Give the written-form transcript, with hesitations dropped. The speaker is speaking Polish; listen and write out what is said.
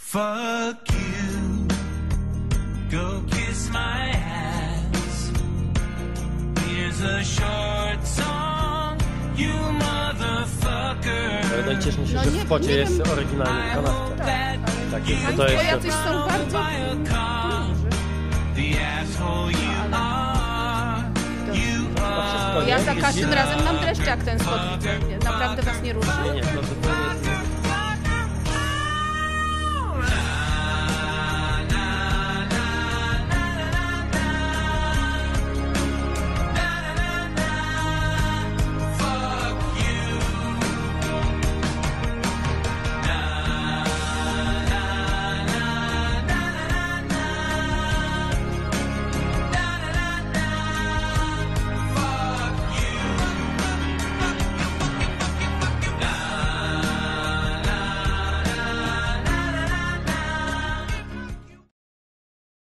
Fuck you, go kiss my ass. Here's a short song, you motherfucker. No i cieszmy się, że w spocie jest oryginalny kanapka. Tak, bo to Bo jest... jacyś są bardzo... Wszystko, Ja nie? za każdym razem mam dreszcze, jak ten spot widzę. Naprawdę was nie ruszy? Nie, to nie jest...